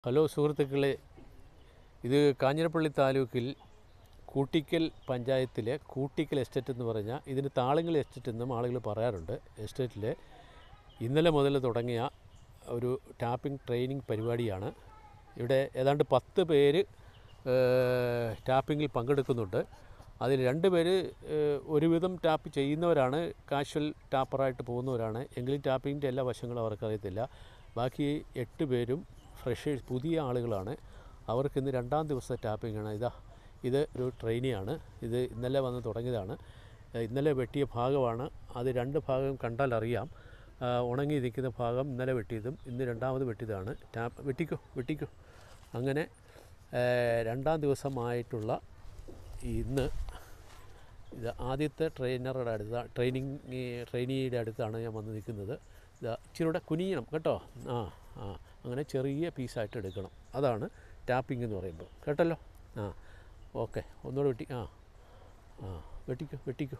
Hello സുഹൃത്തുക്കളെ, ഇത് കാഞ്ഞിരപ്പള്ളി താലൂക്കിൽ കൂട്ടിക്കൽ പഞ്ചായത്തിലെ കൂട്ടിക്കൽ എസ്റ്റേറ്റ് എന്ന് പറഞ്ഞാൽ ഇതിന് താളങ്ങൾ എസ്റ്റേറ്റ് എന്നും ആളുകൾ പറയാറുണ്ട്. എസ്റ്റേറ്റിൽ ഇന്നലെ മുതൽ തുടങ്ങിയ ഒരു ടാപ്പിംഗ് ട്രെയിനിങ് പരിപാടിയാണ്. ഇവിടെ ഏതാണ്ട് 10 പേര് ടാപ്പിങ്ങിൽ പങ്കെടുക്കുന്നുണ്ട്. അതിൽ 2 പേര് ഒരുവിധം ടാപ്പ് ചെയ്യുന്നവരാണ്, കാഷ്വൽ ടാപ്പറായിട്ട് പോകുന്നവരാണ്. എങ്കിലും ടാപ്പിങ്ങിൻ്റെ എല്ലാ വശങ്ങളും അവർക്കറിയത്തില്ല. ബാക്കി 8 പേരും ഫ്രഷേഴ്സ്, പുതിയ ആളുകളാണ്. അവർക്കിന്ന് 2ാം ദിവസത്തെ ടാപ്പിങ്ങാണ്. ഇത് ഒരു ട്രെയിനിയാണ്. ഇത് ഇന്നലെ വന്ന് തുടങ്ങിയതാണ്. ഇന്നലെ വെട്ടിയ ഭാഗമാണ്. അത് 2 ഭാഗം കണ്ടാൽ അറിയാം. ഉണങ്ങി നിൽക്കുന്ന ഭാഗം ഇന്നലെ വെട്ടിയതും ഇന്ന് 2ാമത് വെട്ടിയതാണ്. വെട്ടിക്കോ അങ്ങനെ 2ാം ദിവസമായിട്ടുള്ള ഇന്ന് ഇത് ആദ്യത്തെ ട്രെയിനറുടെ അടുത്ത്, ട്രെയിനിയുടെ അടുത്താണ് ഞാൻ വന്ന് നിൽക്കുന്നത്. ഇച്ചിരി കൂടെ കുനിയണം കേട്ടോ. അങ്ങനെ ചെറിയ പീസായിട്ട് എടുക്കണം. അതാണ് ടാപ്പിംഗ് എന്ന് പറയുമ്പോൾ. കേട്ടല്ലോ? ഓക്കെ. ഒന്നുകൂടെ വെട്ടിക്കോ.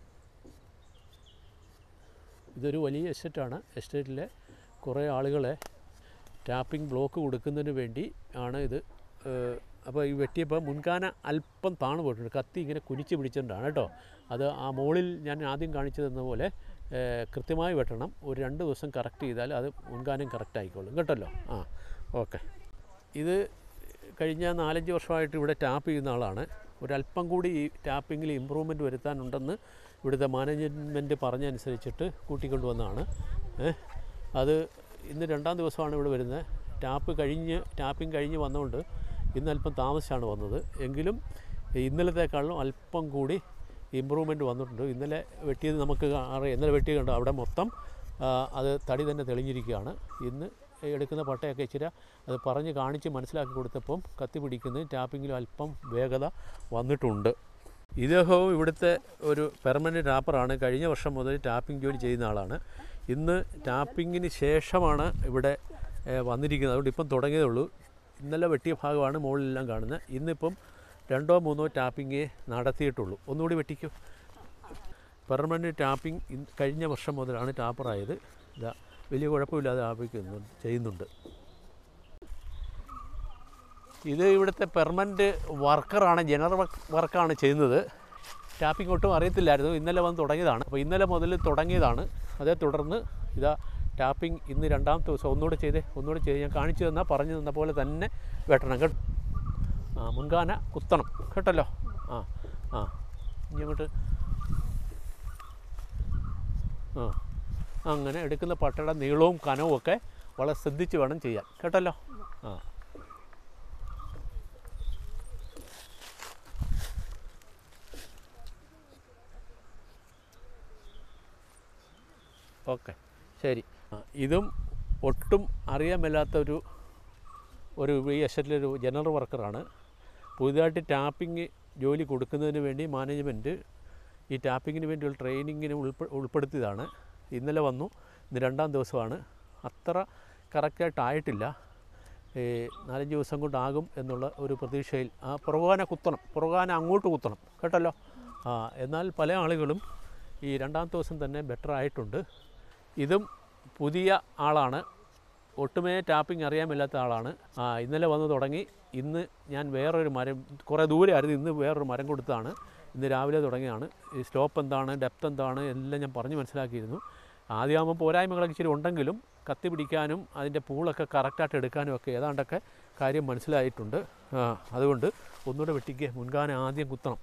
ഇതൊരു വലിയ എസ്റ്റേറ്റാണ്. എസ്റ്റേറ്റിലെ കുറേ ആളുകളെ ടാപ്പിംഗ് ബ്ലോക്ക് കൊടുക്കുന്നതിന് വേണ്ടി ആണ് ഇത്. അപ്പോൾ ഈ വെട്ടിയപ്പോൾ മുൻകാന അല്പം താണു പോയിട്ടുണ്ട്. കത്തി ഇങ്ങനെ കുനിച്ച് പിടിച്ചിട്ടാണ് കേട്ടോ. അത് ആ മുകളിൽ ഞാൻ ആദ്യം കാണിച്ചു തന്ന പോലെ കൃത്യമായി വെട്ടണം. ഒരു 2 ദിവസം കറക്റ്റ് ചെയ്താൽ അത് മുൻകാനം കറക്റ്റ് ആയിക്കോളും. കേട്ടല്ലോ? ഓക്കെ. ഇത് കഴിഞ്ഞ 4-5 വർഷമായിട്ട് ഇവിടെ ടാപ്പ് ചെയ്യുന്ന ആളാണ്. ഒരല്പം കൂടി ഈ ടാപ്പിങ്ങിൽ ഇമ്പ്രൂവ്മെൻറ്റ് വരുത്താനുണ്ടെന്ന് ഇവിടുത്തെ മാനേജ്മെൻറ്റ് പറഞ്ഞനുസരിച്ചിട്ട് കൂട്ടിക്കൊണ്ടുവന്നതാണ്. അത് ഇന്ന് 2ാം ദിവസമാണ് ഇവിടെ വരുന്നത്. ടാപ്പിംഗ് കഴിഞ്ഞ് വന്നുകൊണ്ട് ഇന്നല്പം താമസിച്ചാണ് വന്നത്. എങ്കിലും ഇന്നലത്തേക്കാളും അല്പം കൂടി ഇമ്പ്രൂവ്മെൻറ്റ് വന്നിട്ടുണ്ട്. ഇന്നലെ വെട്ടിയത് നമുക്ക് അറിയാം. ഇന്നലെ വെട്ടിയത് കണ്ടോ, അവിടെ മൊത്തം അത് തടി തന്നെ തെളിഞ്ഞിരിക്കുകയാണ്. ഇന്ന് എടുക്കുന്ന പട്ടയൊക്കെ ഇച്ചിരി അത് പറഞ്ഞ് കാണിച്ച് മനസ്സിലാക്കി കൊടുത്തപ്പം കത്തി പിടിക്കുന്നതും ടാപ്പിങ്ങിലും അല്പം വേഗത വന്നിട്ടുണ്ട്. ഇദ്ദേഹവും ഇവിടുത്തെ ഒരു പെർമനൻറ്റ് ടാപ്പറാണ്. കഴിഞ്ഞ വർഷം മുതൽ ടാപ്പിംഗ് ജോലി ചെയ്യുന്ന ആളാണ്. ഇന്ന് ടാപ്പിങ്ങിന് ശേഷമാണ് ഇവിടെ വന്നിരിക്കുന്നത്. അതുകൊണ്ട് ഇപ്പം തുടങ്ങിയതേ ഉള്ളൂ. ഇന്നലെ വെട്ടിയ ഭാഗമാണ് മുകളിലെല്ലാം കാണുന്നത്. ഇന്നിപ്പം 2ഓ 3ഓ ടാപ്പിങ്ങേ നടത്തിയിട്ടുള്ളൂ. ഒന്നുകൂടി വെട്ടിക്കോ. പെർമനൻറ്റ് ടാപ്പിംഗ് കഴിഞ്ഞ വർഷം മുതലാണ് ടാപ്പറായത്. വലിയ കുഴപ്പമില്ലാതെ ചെയ്യുന്നുണ്ട്. ഇത് ഇവിടുത്തെ പെർമനൻറ്റ് വർക്കറാണ്, ജനറൽ വർക്കാണ് ചെയ്യുന്നത്. ടാപ്പിംഗ് ഒട്ടും അറിയത്തില്ലായിരുന്നു. ഇന്നലെ വന്ന് തുടങ്ങിയതാണ്. അപ്പോൾ ഇന്നലെ മുതൽ തുടങ്ങിയതാണ്. അതേ തുടർന്ന് ടാപ്പിംഗ് ഇന്ന് 2ാമത്തെ ദിവസം. ഒന്നുകൂടെ ചെയ്ത് ഞാൻ കാണിച്ചു തന്നാൽ പറഞ്ഞു തന്ന പോലെ തന്നെ വെട്ടണം കേട്ടോ. മുൻകാന കുത്തണം കേട്ടല്ലോ. ഇനി അങ്ങോട്ട് അങ്ങനെ എടുക്കുന്ന പട്ടയുടെ നീളവും കനവും ഒക്കെ വളരെ ശ്രദ്ധിച്ച് വേണം ചെയ്യാൻ കേട്ടല്ലോ. ഓക്കെ, ശരി. ഇതും ഒട്ടും അറിയാൻ മേലാത്തൊരു ഈ എസ്റ്റേറ്റിലൊരു ജനറൽ വർക്കറാണ്. പുതുതായിട്ട് ടാപ്പിംഗ് ജോലി കൊടുക്കുന്നതിന് വേണ്ടി മാനേജ്മെൻറ്റ് ഈ ടാപ്പിങ്ങിന് വേണ്ടിയുള്ള ട്രെയിനിങ്ങിന് ഉൾപ്പെടുത്തിയതാണ്. ഇന്നലെ വന്നു. ഇന്ന് 2ാം ദിവസമാണ്. അത്ര കറക്റ്റായിട്ടായിട്ടില്ല. 4-5 ദിവസം കൊണ്ടാകും എന്നുള്ള ഒരു പ്രതീക്ഷയിൽ. പുറകാന അങ്ങോട്ട് കുത്തണം കേട്ടല്ലോ. എന്നാൽ പല ആളുകളും ഈ 2ാമത്തെ ദിവസം തന്നെ ബെറ്റർ ആയിട്ടുണ്ട്. ഇതും പുതിയ ആളാണ്. ഒട്ടുമേ ടാപ്പിംഗ് അറിയാൻ മേലാത്ത ആളാണ്. ഇന്നലെ വന്ന് തുടങ്ങി. ഇന്ന് ഞാൻ വേറൊരു മരം, കുറേ ദൂരെ ആയിരുന്നു, ഇന്ന് വേറൊരു മരം കൊടുത്തതാണ്. ഇന്ന് രാവിലെ തുടങ്ങിയാണ്. ഈ സ്ലോപ്പ് എന്താണ്, ഡെപ്ത് എന്താണ് എല്ലാം ഞാൻ പറഞ്ഞ് മനസ്സിലാക്കിയിരുന്നു. ആദ്യമാകുമ്പോൾ പോരായ്മകളൊക്കെ ഇച്ചിരി ഉണ്ടെങ്കിലും കത്തി പിടിക്കാനും അതിൻ്റെ പൂളൊക്കെ കറക്റ്റായിട്ട് എടുക്കാനും ഒക്കെ ഏതാണ്ടൊക്കെ കാര്യം മനസ്സിലായിട്ടുണ്ട്. അതുകൊണ്ട് ഒന്നുകൂടെ വെട്ടിക്കുക. മുൻകാന ആദ്യം കുത്തണം.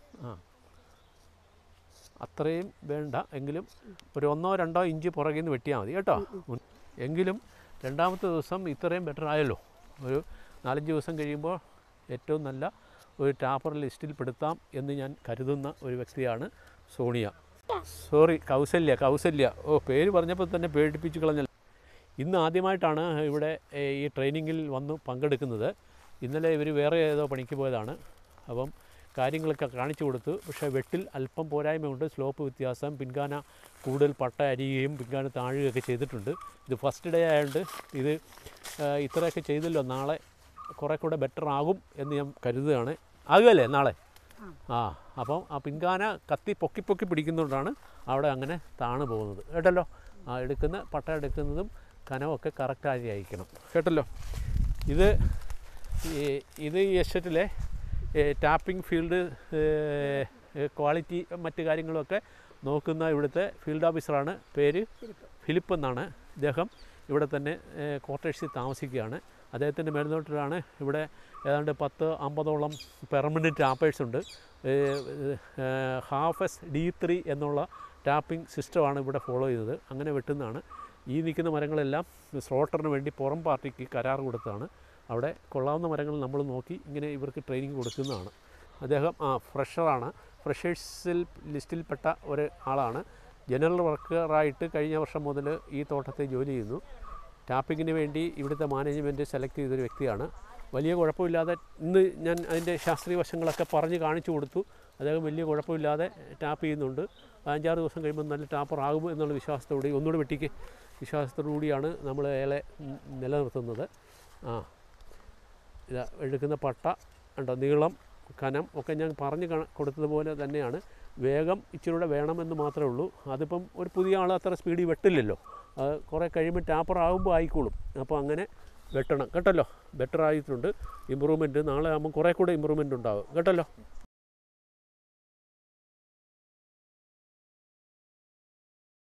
അത്രയും വേണ്ട, എങ്കിലും ഒരു 1-2 ഇഞ്ച് പുറകിൽ നിന്ന് വെട്ടിയാൽ മതി കേട്ടോ. എങ്കിലും 2ാമത്തെ ദിവസം ഇത്രയും ബെറ്റർ ആയല്ലോ. ഒരു 4-5 ദിവസം കഴിയുമ്പോൾ ഏറ്റവും നല്ല ഒരു ടാപ്പർ ലിസ്റ്റിൽ പെടുത്താം എന്ന് ഞാൻ കരുതുന്ന ഒരു വ്യക്തിയാണ് സോണിയ. കൗസല്യ. പേര് പറഞ്ഞപ്പോൾ തന്നെ പേടിപ്പിച്ച് കളഞ്ഞല്ലോ. ഇന്ന് ആദ്യമായിട്ടാണ് ഇവിടെ ഈ ട്രെയിനിങ്ങിൽ വന്ന് പങ്കെടുക്കുന്നത്. ഇന്നലെ ഇവർ വേറെ ഏതോ പണിക്ക് പോയതാണ്. അപ്പം കാര്യങ്ങളൊക്കെ കാണിച്ചു കൊടുത്തു. പക്ഷേ വെട്ടിൽ അല്പം പോരായ്മയുണ്ട്. സ്ലോപ്പ് വ്യത്യാസം, പിൻകാന കൂടുതൽ പട്ട അരിയുകയും പിൻകാന താഴുകയൊക്കെ ചെയ്തിട്ടുണ്ട്. ഇത് ഫസ്റ്റ് ഡേ ആയതുകൊണ്ട് ഇത് ഇത്രയൊക്കെ ചെയ്തല്ലോ. നാളെ കുറേ കൂടെ ബെറ്റർ ആകും എന്ന് ഞാൻ കരുതുകയാണ്. ആകുമല്ലേ നാളെ? അപ്പം ആ പിൻകാന കത്തി പൊക്കി പിടിക്കുന്നതുകൊണ്ടാണ് അവിടെ അങ്ങനെ താണു പോകുന്നത് കേട്ടല്ലോ. പട്ട എടുക്കുന്നതും കനമൊക്കെ കറക്റ്റായി അയക്കണം കേട്ടല്ലോ. ഇത് ഈ എസ്റ്റേറ്റിലെ ടാപ്പിംഗ് ഫീൽഡ് ക്വാളിറ്റി മറ്റ് കാര്യങ്ങളൊക്കെ നോക്കുന്ന ഇവിടുത്തെ ഫീൽഡ് ഓഫീസറാണ്. പേര് ഫിലിപ്പ് എന്നാണ്. ഇദ്ദേഹം ഇവിടെ തന്നെ ക്വാർട്ടേഴ്സിൽ താമസിക്കുകയാണ്. അദ്ദേഹത്തിൻ്റെ മേൽനോട്ടിലാണ് ഇവിടെ ഏതാണ്ട് 50-50ഓളം പെർമനൻറ്റ് ടാപ്പേഴ്സ് ഉണ്ട്. ഹാഫസ് D3 എന്നുള്ള ടാപ്പിംഗ് സിസ്റ്റമാണ് ഇവിടെ ഫോളോ ചെയ്തത്. അങ്ങനെ വെട്ടുന്നതാണ്. ഈ നിൽക്കുന്ന മരങ്ങളെല്ലാം സ്ലോട്ടറിന് വേണ്ടി പുറം പാർട്ടിക്ക് കരാർ കൊടുത്തതാണ്. അവിടെ കൊള്ളാവുന്ന മരങ്ങൾ നമ്മൾ നോക്കി ഇങ്ങനെ ഇവർക്ക് ട്രെയിനിങ് കൊടുക്കുന്നതാണ്. അദ്ദേഹം ഫ്രഷറാണ്. ഫ്രഷേഴ്സിൽ ലിസ്റ്റിൽപ്പെട്ട ഒരു ആളാണ്. ജനറൽ വർക്കറായിട്ട് കഴിഞ്ഞ വർഷം മുതൽ ഈ തോട്ടത്തിൽ ജോലി ചെയ്യുന്നു. ടാപ്പിങ്ങിന് വേണ്ടി ഇവിടുത്തെ മാനേജ്മെൻറ്റ് സെലക്ട് ചെയ്തൊരു വ്യക്തിയാണ്. വലിയ കുഴപ്പമില്ലാതെ ഇന്ന് ഞാൻ അതിൻ്റെ ശാസ്ത്രീയ വശങ്ങളൊക്കെ പറഞ്ഞ് കാണിച്ചു കൊടുത്തു. അദ്ദേഹം വലിയ കുഴപ്പമില്ലാതെ ടാപ്പ് ചെയ്യുന്നുണ്ട്. 5-6 ദിവസം കഴിയുമ്പോൾ നല്ല ടാപ്പർ ആകും എന്നുള്ള വിശ്വാസത്തോടെ ഒന്നുകൂടെ വെട്ടിക്ക് വിശ്വാസത്തോടു കൂടിയാണ് നമ്മൾ അയാളെ നിലനിർത്തുന്നത്. ഇത് എടുക്കുന്ന പട്ട ഉണ്ടോ, നീളം, കനം ഒക്കെ ഞാൻ പറഞ്ഞ് കൊടുത്തതുപോലെ തന്നെയാണ്. വേഗം ഇച്ചിരൂടെ വേണമെന്ന് മാത്രമേ ഉള്ളൂ. അതിപ്പം ഒരു പുതിയ ആൾ അത്ര സ്പീഡിൽ വെട്ടില്ലല്ലോ. കുറേ കഴിയുമ്പോൾ ടാപ്പർ ആകുമ്പോൾ ആയിക്കോളും. അപ്പോൾ അങ്ങനെ വെട്ടണം കേട്ടല്ലോ. ബെറ്റർ ആയിട്ടുണ്ട്. ഇമ്പ്രൂവ്മെൻറ്റ് നാളെ ആകുമ്പോൾ കുറേ കൂടെ ഇമ്പ്രൂവ്മെൻറ്റ് ഉണ്ടാകും കേട്ടല്ലോ.